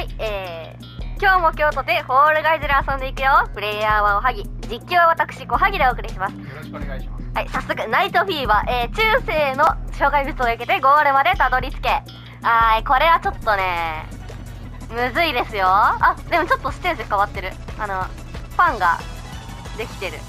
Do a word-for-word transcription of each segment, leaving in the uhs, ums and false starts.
、えー、今日も今日とてホールガイズで遊んでいくよ。プレイヤーはおはぎ、実況は私小はぎでお送りします。よろしくお願いします。 はい、早速ナイトフィーバー、えー、中世の障害物を避けてゴールまでたどり着け。あー、これはちょっとねむずいですよ。あ、でもちょっとステージ変わってる。あのファンができてる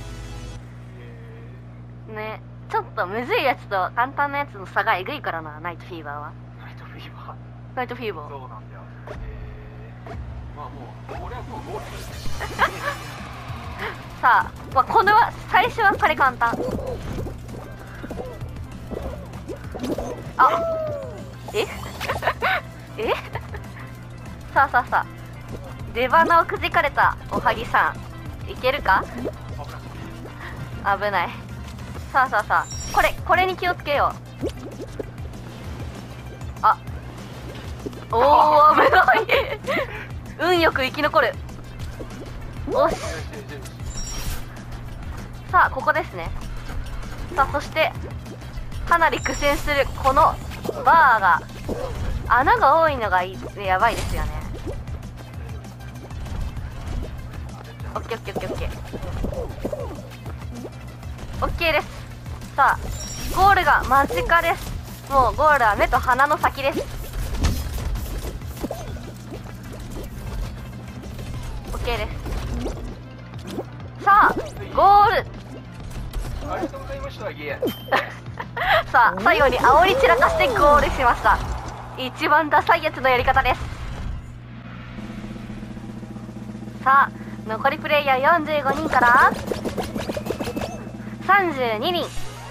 ね。ちょっとむずいやつと簡単なやつの差がえぐいからな、ナイトフィーバーは。 ナイトフィーバーナイトフィーバーそうなんだよ。えー、まあもうこれはもうゴールですさあ、まあ、これは最初はこれ簡単。あええさあさあさあ、出花をくじかれたおはぎさん、いけるか。危ない。さあさあさあ、これこれに気をつけよう。あおお、危ない運よく生き残る。おし、さあここですね。さあそしてかなり苦戦するこのバーが、穴が多いのがいいやばいですよね。オッケーオッケーオッケーオッケーオッケーです。さあゴールが間近です。もうゴールは目と鼻の先です。オッケーです。さあゴールありがとうございましたゲーさあ最後に煽り散らかしてゴールしました。一番ダサいやつのやり方です。さあ残りプレイヤーよんじゅうごにんからさんじゅうににん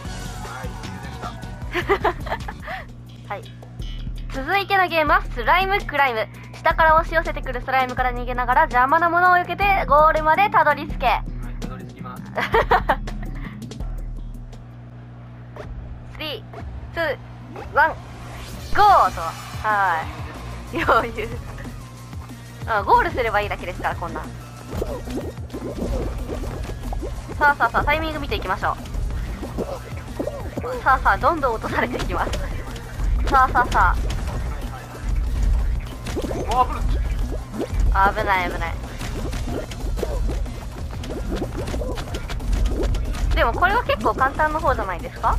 はい、続いてのゲームはスライムクライム。下から押し寄せてくるスライムから逃げながら邪魔なものを避けてゴールまでたどり着け。 はい、たどり着きます。 スリー、ツー、ワン、ゴーと。はい余裕あ、ゴールすればいいだけですから、こんなん。さあさあさあ、タイミング見ていきましょう。さあさあ、どんどん落とされていきます。さあさあさあ、危ない危ない。でもこれは結構簡単の方じゃないですか。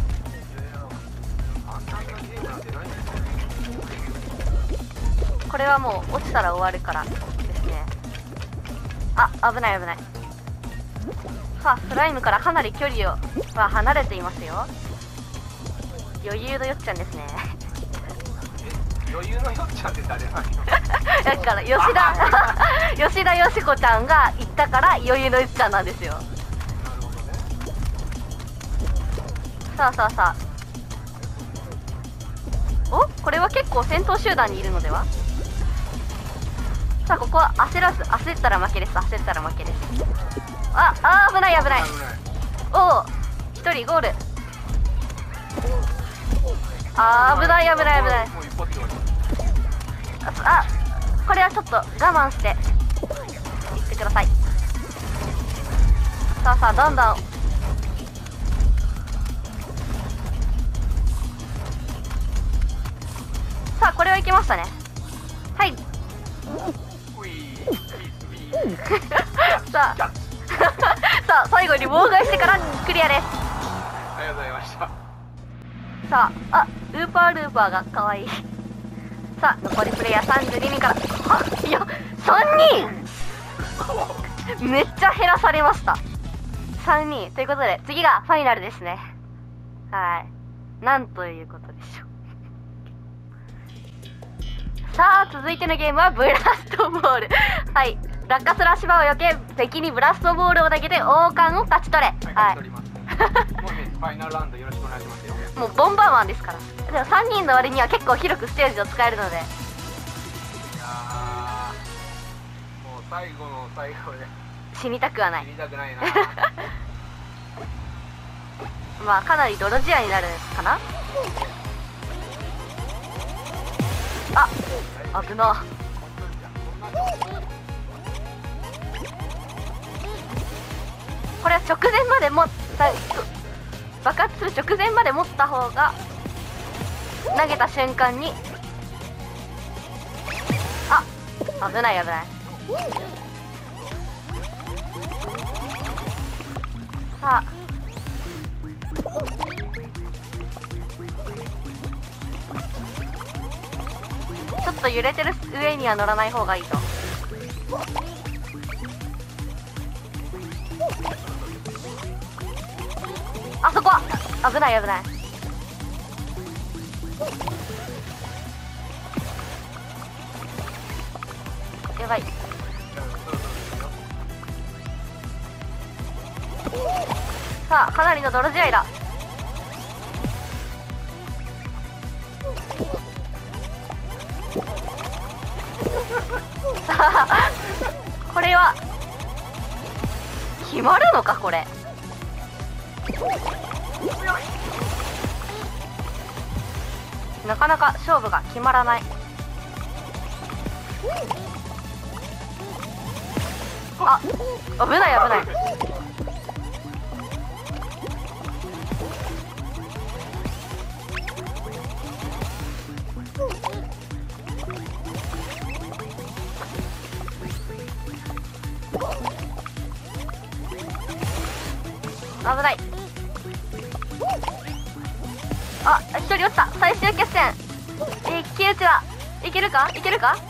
これはもう落ちたら終わるからですね。あ、危ない危ない。さあスライムからかなり距離をは離れていますよ。余裕のよっちゃんですね余裕のよっちゃんって誰なのだから吉田吉田よしこちゃんが言ったから余裕のよっちゃんなんですよ。さあさあさあ、お、これは結構先頭集団にいるのでは。さあここは焦らず、焦ったら負けです。焦ったら負けです。ああ、危ない危ない。おお、ひとりゴール。あー、危ない危ない危ない。あ、これはちょっと我慢していってください。さあさあ、どんどんさあこれはいきましたね。はいさあさあ最後に妨害してからクリアです。 ありがとうございました。 さあ、あ、ウーパールーパーがかわいい。さあ残りプレイヤーさんじゅうににんから、はいやさんにんめっちゃ減らされました。さんにんということで次がファイナルですね。はい、なんということでしょう。さあ続いてのゲームはブラストボールはい、落下する足場を避け敵にブラストボールを投げて王冠を勝ち取れ。はい、 もうね、ファイナルラウンドよろしくお願いしますよ。 もうボンバーマンですから。でもさんにんの割には結構広くステージを使えるので。 いやー、もう最後の最後で死にたくはない。 死にたくないなまあかなり泥仕合になるかな。あ、危な。これは直前まで持った爆発する直前まで持った方が投げた瞬間に、あ、 危ない危ない。さあちょっと揺れてる上には乗らない方がいいと。あそこは危ない危ない。やばい。さあかなりの泥試合だ。これは決まるのかこれ。なかなか勝負が決まらない。あ、危ない危ない。危ない。あ、一人落ちた。最終決戦。一騎打ちはいけるかいけるか。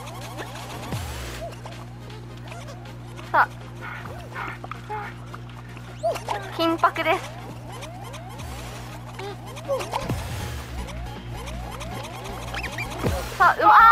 さあ緊迫です。さあうまあ